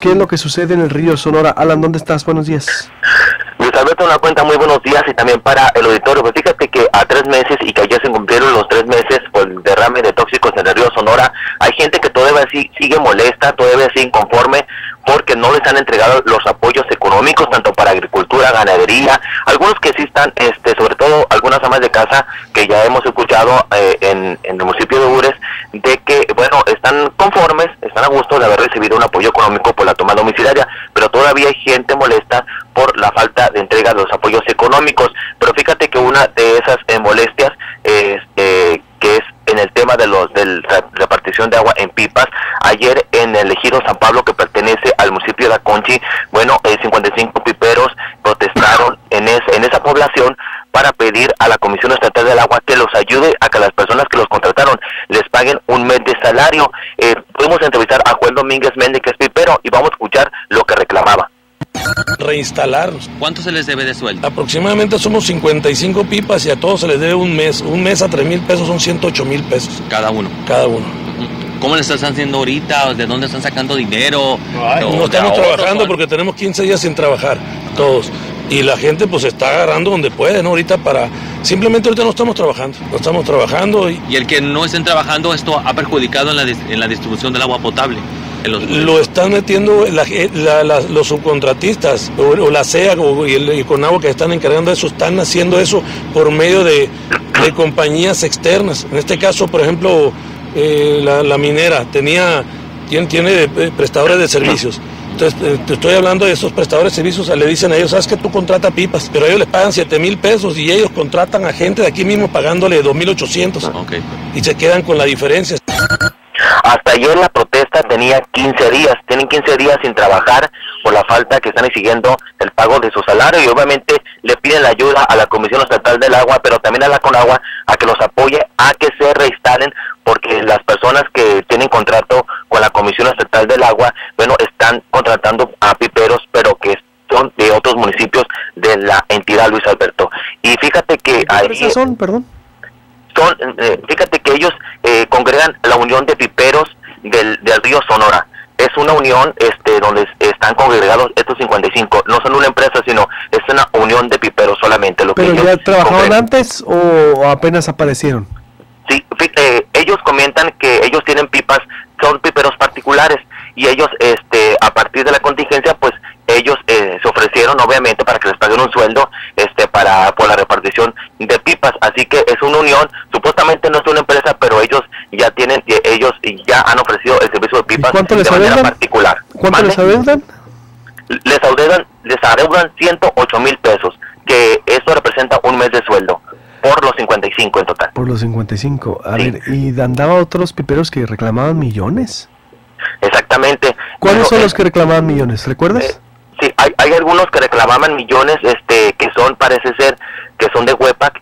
¿Qué es lo que sucede en el río Sonora? Alan, ¿dónde estás? Buenos días. Luis Alberto, una cuenta, muy buenos días, y también para el auditorio. Pues fíjate que a 3 meses, y que ayer se cumplieron los 3 meses por el derrame de tóxicos en el río Sonora, hay gente que todavía sigue molesta, todavía sigue inconforme, porque no les han entregado los apoyos económicos, tanto para agricultura, ganadería, algunos que sí están, sobre todo algunas amas de casa, que ya hemos escuchado en el municipio de Ures, de que, bueno, están conformes, están a gusto de haber recibido un apoyo económico por la toma domiciliaria, pero todavía hay gente molesta por la falta de entrega de los apoyos económicos. Pero fíjate que una de esas molestias que es en el tema de la repartición de agua en pipas. Ayer en el ejido San Pablo, que pertenece al municipio de Aconchi, bueno, 55 piperos protestaron en esa población para pedir a la Comisión Estatal del Agua que los ayude a que las personas que los contrataron les paguen un mes de salario. Pudimos entrevistar a Juan Domínguez Méndez, que es pipero, y vamos a escuchar lo que reclamaba. Reinstalarlos. ¿Cuánto se les debe de sueldo? Aproximadamente somos 55 pipas y a todos se les debe un mes. Un mes a 3,000 pesos son 108,000 pesos. Cada uno. Cada uno. ¿Cómo le están haciendo ahorita? ¿De dónde están sacando dinero? No estamos trabajando porque tenemos 15 días sin trabajar, todos. Y la gente pues está agarrando donde puede, ¿no? Simplemente ahorita no estamos trabajando. Y el que no estén trabajando, esto ha perjudicado en la distribución del agua potable. Lo están metiendo los subcontratistas o la CEA y Conagua, que están encargando de eso, están haciendo eso por medio de compañías externas. En este caso, por ejemplo, la minera tiene prestadores de servicios. Entonces, te estoy hablando de esos prestadores de servicios, le dicen a ellos, sabes que tú contratas pipas, pero ellos les pagan 7,000 pesos y ellos contratan a gente de aquí mismo pagándole 2,800. Okay. Y se quedan con la diferencia. Hasta ayer la protesta tenía 15 días, tienen 15 días sin trabajar por la falta que están exigiendo el pago de su salario, y obviamente le piden la ayuda a la Comisión Estatal del Agua, pero también a la Conagua, a que los apoye a que se reinstalen, porque las personas que tienen contrato con la Comisión Estatal del Agua, bueno, están contratando a piperos, pero que son de otros municipios de la entidad, Luis Alberto. Y fíjate que ¿Qué son, perdón? Fíjate que ellos congregan la Unión de Piperos del río Sonora. Es una unión donde están congregados estos 55. No son una empresa, sino es una unión de piperos solamente. ¿Pero ya trabajaban antes o apenas aparecieron? Sí, ellos comentan que ellos tienen pipas, son piperos particulares, y ellos a partir de la contingencia, pues ellos se ofrecieron obviamente para que les paguen un sueldo por la repartición de pipas. Así que es una unión, supuestamente no es una empresa, pero ellos ya han ofrecido el servicio de pipas de manera particular. ¿Cuánto les adeudan? Les adeudan 108,000 pesos, que eso representa un mes de sueldo por los 55 en total. Por los 55. A Sí. ver, ¿y andaba otros piperos que reclamaban millones? Exactamente. ¿Cuáles son los que reclamaban millones? ¿Recuerdas? Sí, hay algunos que reclamaban millones, que son, parece ser, que son de Huepac,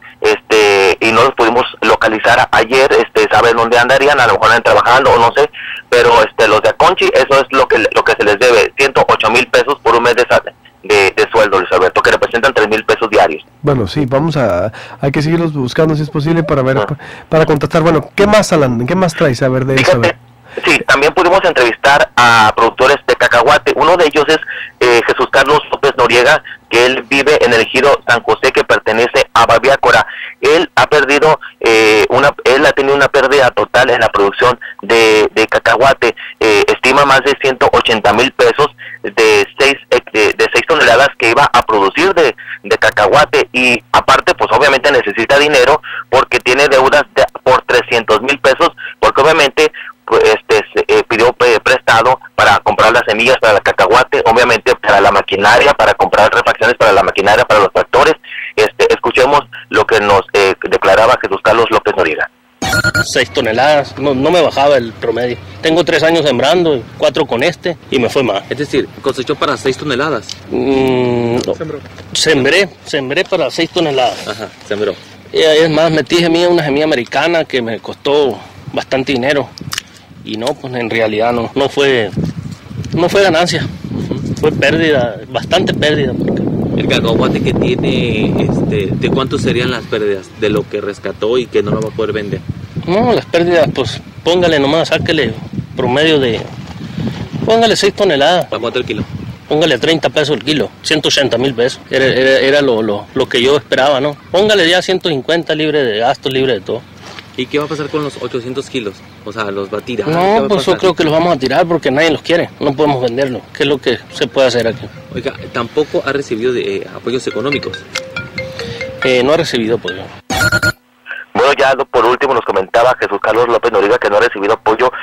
y no los pudimos localizar ayer, saber dónde andarían, a lo mejor andan trabajando o no sé, pero los de Aconchi, eso es lo que se les debe, 108,000 pesos por un mes de sueldo, Luis Alberto, que representan 3,000 pesos diarios. Bueno, sí, hay que seguirlos buscando si es posible para ver, para contactar. Bueno, ¿qué más, Alan? ¿Qué más traes a ver de eso? Sí, también pudimos entrevistar a productores de cacahuate. Uno de ellos es Jesús Carlos López Noriega, que él vive en el ejido San José, que pertenece a Babiácora. Él ha perdido él ha tenido una pérdida total en la producción de cacahuate. Estima más de 180,000 pesos de 6 toneladas que iba a producir de cacahuate, y aparte pues obviamente necesita dinero porque tiene deudas por 300,000 pesos, porque obviamente pidió prestado para comprar las semillas para el cacahuate, obviamente para la maquinaria, para comprar refacciones para la maquinaria, para los tractores. Escuchemos lo que nos declaraba Jesús Carlos López Noriega. 6 toneladas, no me bajaba el promedio. Tengo 3 años sembrando, 4 con y me fue más. Es decir, cosechó para 6 toneladas. No. Sembré para 6 toneladas. Ajá, sembró. Y es más, metí una semilla americana que me costó bastante dinero. Y no, pues en realidad no fue ganancia. Fue pérdida, bastante pérdida. El cacahuate que tiene, ¿de cuánto serían las pérdidas de lo que rescató y que no lo va a poder vender? No, las pérdidas, pues póngale nomás, sáquele promedio de Póngale 6 toneladas. ¿A cuánto el kilo? Póngale 30 pesos el kilo, 180,000 pesos. Era lo que yo esperaba, ¿no? Póngale ya 150 libre de gastos, libre de todo. ¿Y qué va a pasar con los 800 kilos? O sea, ¿los va a tirar? No, pues yo creo que los vamos a tirar porque nadie los quiere. No podemos venderlos. ¿Qué es lo que se puede hacer aquí? Oiga, ¿tampoco ha recibido apoyos económicos? No ha recibido apoyo. Bueno, ya por último nos comentaba Jesús Carlos López Noriega que no ha recibido apoyo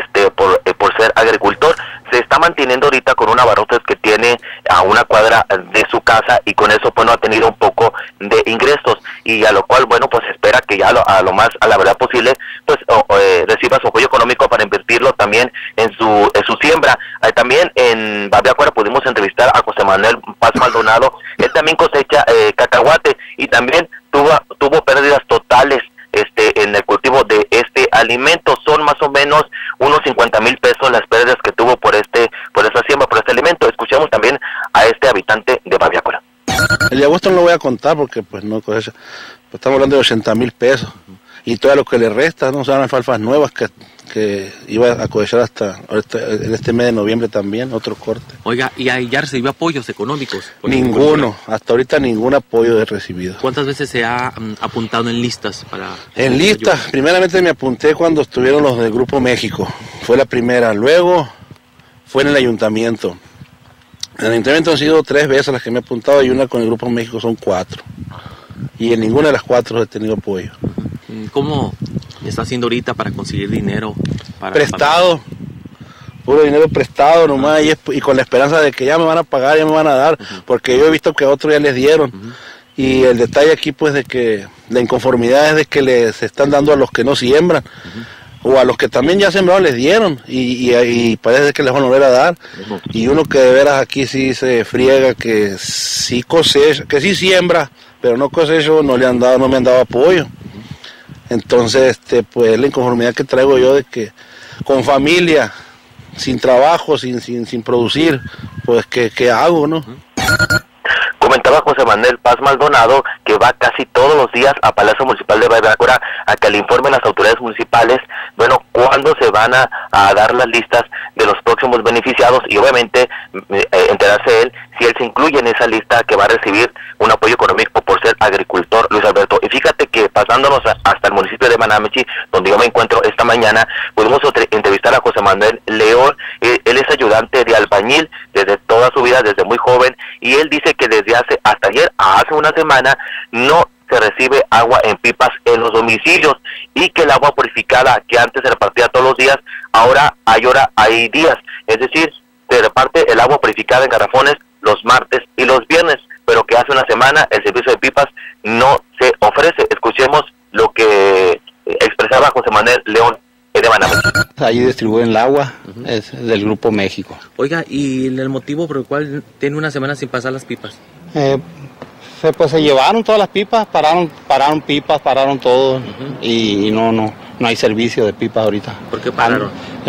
por ser agricultor. Se está manteniendo ahorita con un abarrotes que tiene a una cuadra de su casa y con eso pues no ha tenido un poco de ingresos y a lo cual bueno pues espera que ya a la verdad posible pues reciba su apoyo económico para invertirlo también en su siembra. También en Babiácuara pudimos entrevistar a José Manuel Paz Maldonado. Él también cosecha cacahuate y también tuvo pérdidas totales en el cultivo de este alimento. Son más o menos unos 50,000 pesos las pérdidas que tuvo por esta siembra, por este alimento. Escuchamos también a este habitante de Babiácuara. El de agosto no lo voy a contar porque pues no cosecha. Pues estamos hablando de 80,000 pesos y todo lo que le resta, no son alfalfas nuevas que iba a cosechar hasta en este mes de noviembre también, otro corte. Oiga, ¿y ahí ya recibió apoyos económicos? Ninguno, hasta ahorita ningún apoyo he recibido. ¿Cuántas veces se ha apuntado en listas para...? En listas, primeramente me apunté cuando estuvieron los del Grupo México, fue la primera, luego fue en el ayuntamiento. En el ayuntamiento han sido 3 veces las que me he apuntado y una con el Grupo México son 4. Y en ninguna de las 4 he tenido apoyo. ¿Cómo está haciendo ahorita para conseguir dinero? Prestado, puro dinero prestado nomás y con la esperanza de que ya me van a pagar, ya me van a dar, porque yo he visto que a otros ya les dieron. Y el detalle aquí pues de que la inconformidad es de que les están dando a los que no siembran. O a los que también ya sembraron les dieron y parece que les van a volver a dar. Y uno que de veras aquí sí se friega, que sí cosecha, que sí siembra, pero no cosecho, no me han dado apoyo. Entonces, pues la inconformidad que traigo yo de que con familia, sin trabajo, sin producir, pues ¿qué hago, no? Comentaba José Manuel Paz Maldonado que va casi todos los días a Palacio Municipal de Babiácuara a que le informen las autoridades municipales, bueno, cuándo se van a dar las listas de los próximos beneficiados y obviamente enterarse él si él se incluye en esa lista que va a recibir un apoyo económico por ser agricultor, Luis Alberto. Y fíjate que pasándonos hasta el municipio de Manamechi, donde yo me encuentro esta mañana, pudimos entrevistar a José Manuel León. Él es ayudante de albañil desde toda su vida, desde muy joven, y él dice que desde hasta ayer, hace una semana, no se recibe agua en pipas en los domicilios y que el agua purificada que antes se repartía todos los días, ahora hay días, es decir, se reparte el agua purificada en garrafones los martes y los viernes, pero que hace una semana el servicio de pipas no se ofrece. Escuchemos lo que expresaba José Manuel León de Manamechi. Ahí distribuyen el agua, es del Grupo México. Oiga, ¿y el motivo por el cual tiene una semana sin pasar las pipas? Pues se llevaron todas las pipas, pararon pipas, pararon todo y no hay servicio de pipas ahorita. ¿Por qué pararon?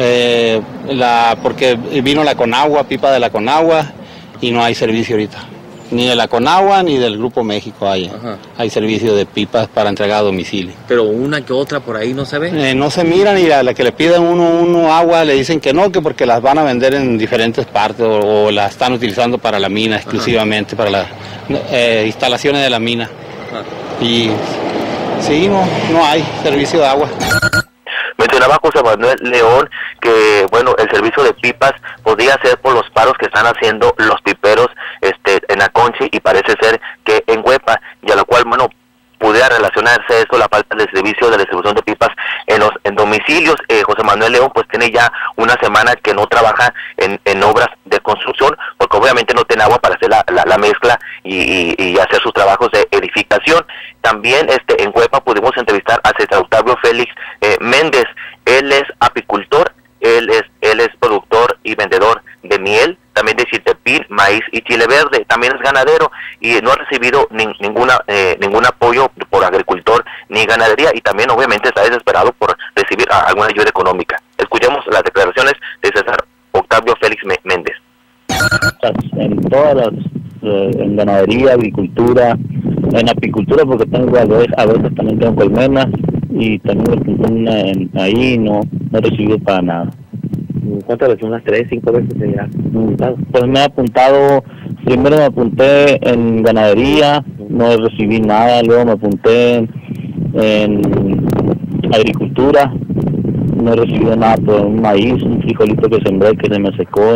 Porque vino la Conagua, pipa de la Conagua y no hay servicio ahorita. Ni de la Conagua ni del Grupo México hay servicio de pipas para entregar a domicilio. Pero una que otra por ahí no se ve. No se miran y a la que le piden uno agua le dicen que no, que porque las van a vender en diferentes partes o las están utilizando para la mina exclusivamente, para las instalaciones de la mina. Y sí, no hay servicio de agua. Mencionaba José Manuel León que, bueno, el servicio de pipas podría ser por los paros que están haciendo los piperos en Aconchi y parece ser que en Huepa, y a lo cual, bueno, pudiera relacionarse esto, la falta de servicio de distribución de pipas en domicilios. José Manuel León pues tiene ya una semana que no trabaja en obras de construcción, porque obviamente no tiene agua para hacer la mezcla y hacer sus trabajos de edificación. También en Huepa pudimos entrevistar a César Octavio Félix Méndez. Él es apicultor, él es productor y vendedor de miel, también de chiltepín, maíz y chile verde. También es ganadero y no ha recibido ningún apoyo por agricultor ni ganadería, y también obviamente está desesperado por recibir alguna ayuda económica. Escuchemos las declaraciones de César Octavio Félix Méndez. En todas las, en ganadería, agricultura, en apicultura, porque tengo a veces también tengo colmenas y también ahí no he recibido para nada. ¿Cuántas veces? Unas 3, 5 veces ya multado. Pues me he apuntado, primero me apunté en ganadería, no recibí nada, luego me apunté en agricultura, no he recibido nada por un maíz, un frijolito que sembré que se me secó.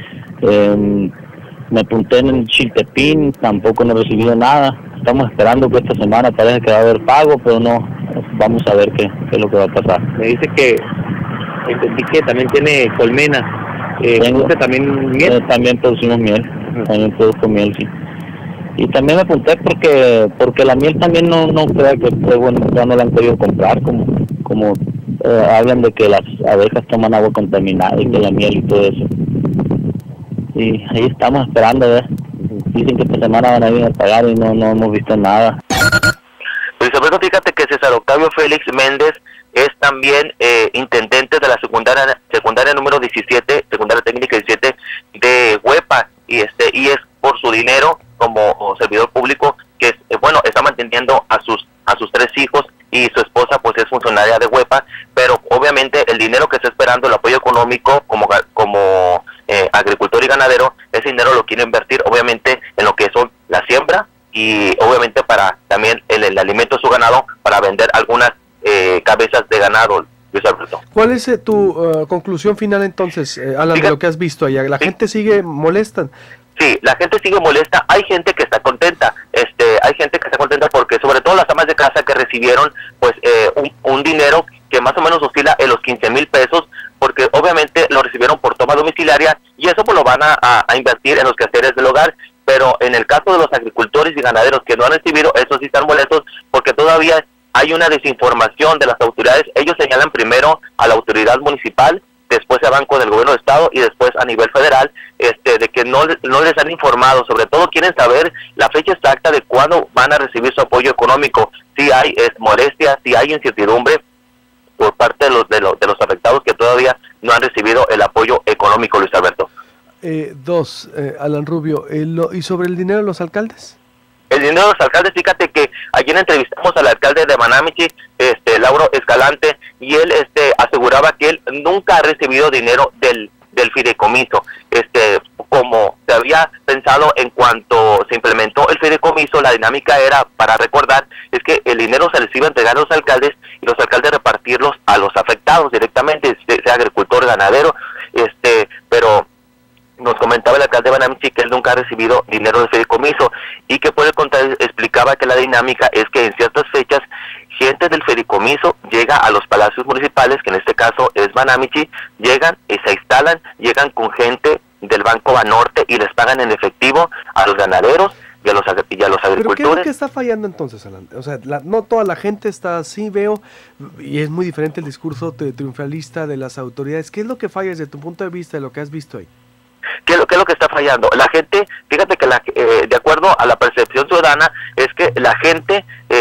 Me apunté en el chiltepín, tampoco no he recibido nada. Estamos esperando que esta semana parece que va a haber pago, pero no, vamos a ver qué es lo que va a pasar. Me dice que entendí que también tiene colmena. ¿También miel? También producimos miel, también produzco miel, sí. Y también me apunté porque la miel también no creo que bueno, ya no la han querido comprar, como hablan de que las abejas toman agua contaminada y que la miel y todo eso. Y ahí estamos esperando, ¿ves? Dicen que esta semana van a venir a pagar y no hemos visto nada. Luis Alberto, fíjate que César Octavio Félix Méndez es también intendente de la secundaria número 17, secundaria técnica 17 de Huepa, y es por su dinero como servidor público que bueno, está manteniendo a sus 3 hijos, y su esposa pues es funcionaria de Huepa, pero obviamente el dinero que está esperando, el apoyo económico como agricultor y ganadero, ese dinero lo quiere invertir obviamente en lo que son la siembra y obviamente para también el alimento de su ganado, para vender algunas cabezas de ganado. Luis Alberto, ¿cuál es tu conclusión final entonces, Alan, de lo que has visto allá? ¿La gente sigue molesta? Sí, la gente sigue molesta. Hay gente que está contenta, hay gente que está contenta porque sobre todo las amas de casa que recibieron pues un dinero que más o menos oscila en los 15,000 pesos, porque obviamente lo recibieron por toma domiciliaria, y eso pues lo van a invertir en los quehaceres del hogar. Pero en el caso de los agricultores y ganaderos que no han recibido, esos sí están molestos porque todavía hay una desinformación de las autoridades. Ellos señalan primero a la autoridad municipal, después se van con el gobierno de estado y después a nivel federal, de que no les han informado. Sobre todo quieren saber la fecha exacta de cuándo van a recibir su apoyo económico. Si hay molestia, si hay incertidumbre por parte de los afectados que todavía no han recibido el apoyo económico, Luis Alberto. Alan Rubio, ¿y sobre el dinero de los alcaldes? El dinero de los alcaldes, fíjate que ayer entrevistamos al alcalde de Banamichi, Lauro Escalante, y él aseguraba que él nunca ha recibido dinero del fideicomiso. Como se había pensado en cuanto se implementó el fideicomiso, la dinámica era, para recordar, es que el dinero se les iba a entregar a los alcaldes y los alcaldes repartirlos a los afectados directamente, sea agricultor, ganadero, pero nos comentaba el alcalde de Banamichi que él nunca ha recibido dinero de fideicomiso, y que por el contrario explicaba que la dinámica es que en ciertas fechas gente del fideicomiso llega a los palacios municipales, que en este caso es Banamichi, llegan y se instalan, llegan con gente del Banco Banorte y les pagan en efectivo a los ganaderos y a los agricultores. ¿Pero qué es lo que está fallando entonces, Alan? O sea, no toda la gente está así, veo, y es muy diferente el discurso triunfalista de las autoridades. ¿Qué es lo que falla desde tu punto de vista, de lo que has visto ahí? ¿Qué es lo que está fallando? La gente, fíjate que de acuerdo a la percepción ciudadana, es que la gente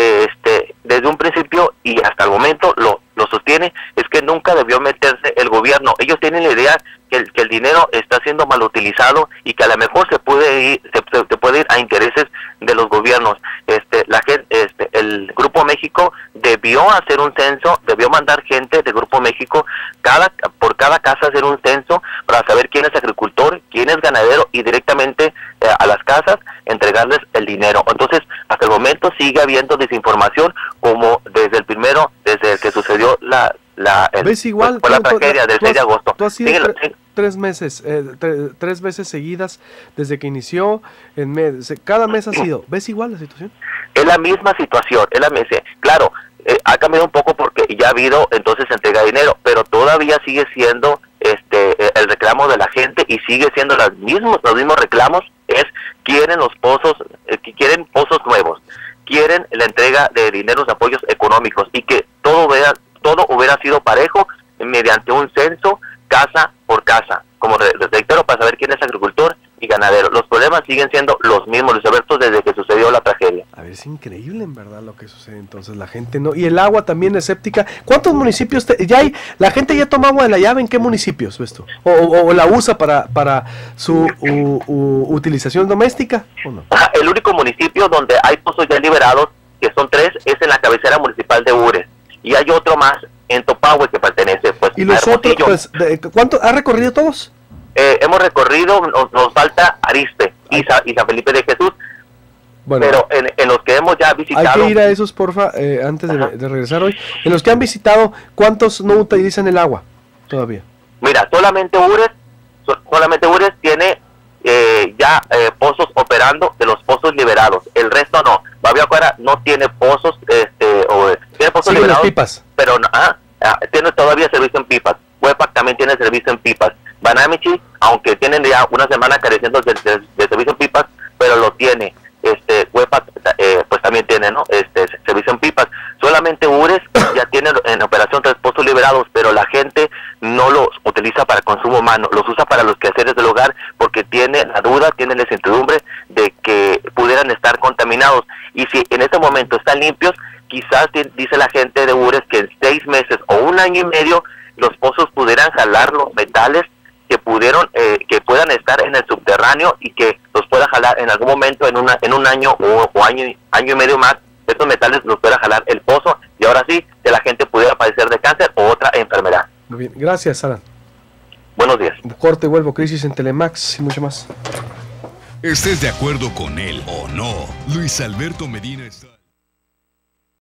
desde un principio y hasta el momento lo sostiene, es que nunca debió meterse el gobierno. Ellos tienen la idea que el dinero está siendo mal utilizado y que a lo mejor se puede ir a intereses de los gobiernos. La gente, el Grupo México debió hacer un censo, debió mandar gente de Grupo México por cada casa hacer un censo para saber quién es agricultor, quién es ganadero, y directamente a las casas entregarles el dinero. Entonces, hasta el momento sigue habiendo desinformación, como desde el que sucedió la tragedia del 6 de agosto. Tú has sido 3 meses, 3 veces seguidas desde que inició, cada mes ha sido. ¿Ves igual la situación? Es la misma situación, claro, ha cambiado un poco porque ya ha habido entonces entrega de dinero, pero todavía sigue siendo el reclamo de la gente, y sigue siendo los mismos reclamos, quieren los pozos, quieren pozos nuevos, quieren la entrega de dineros, apoyos económicos, y que todo hubiera sido parejo mediante un censo, casa por casa, como reitero, para saber quién es agricultor y ganadero. Los problemas siguen siendo los mismos, Luis Alberto, desde que sucedió la tragedia. A ver, es increíble en verdad lo que sucede. Entonces la gente no, y el agua también es escéptica. ¿Cuántos municipios ya hay? ¿La gente ya toma agua de la llave? ¿En qué municipios ves tú? ¿O la usa para su utilización doméstica o no? El único municipio donde hay pozos ya liberados, que son 3, es en la cabecera municipal de Ures, y hay otro más en Topahue que pertenece pues Y los otros, pues, ¿cuánto ha recorrido todos? Hemos recorrido, nos falta Arizpe y San Felipe de Jesús. Bueno, pero en los que hemos ya visitado... Hay que ir a esos, porfa, antes de regresar hoy. En los que han visitado, ¿cuántos no utilizan el agua todavía? Mira, solamente Ures tiene ya pozos operando de los pozos liberados. El resto no. Baviacuara no tiene pozos, tiene pozos liberados. Pipas. Pero no, tiene todavía servicio en pipas. Huepac también tiene servicio en pipas. Banamichi, aunque tienen ya una semana careciendo de servicio en pipas, pero lo tiene. Huepac pues también tiene, ¿no? Servicio en pipas. Solamente Ures ya tiene en operación 3 pozos liberados, pero la gente no los utiliza para consumo humano, los usa para los quehaceres del hogar porque tiene la duda, tiene la incertidumbre de que pudieran estar contaminados. Y si en este momento están limpios, quizás dice la gente de Ures que en 6 meses o 1 año y medio los pozos pudieran jalar los metales que que puedan estar en el subterráneo y que los pueda jalar en algún momento en un año o año y medio más. Estos metales los pueda jalar el pozo y ahora sí que la gente pudiera padecer de cáncer o otra enfermedad. Muy bien, gracias, Alan. Buenos días. Corte y vuelvo, crisis en Telemax y mucho más. Estés de acuerdo con él o no, Luis Alberto Medina está...